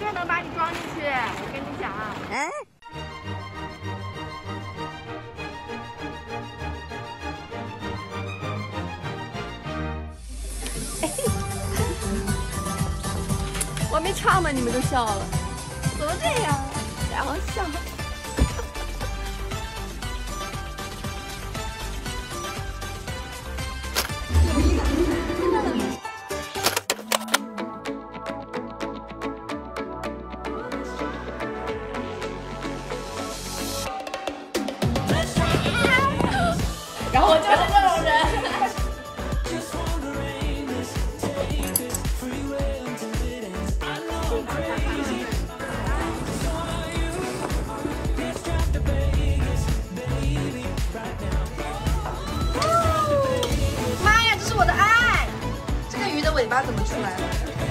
他能把你装进去，我跟你讲。嗯。我没唱呢，你们都笑了，怎么这样？然后笑。然后我就是这种人。妈呀，这是我的爱！这个鱼的尾巴怎么出来了？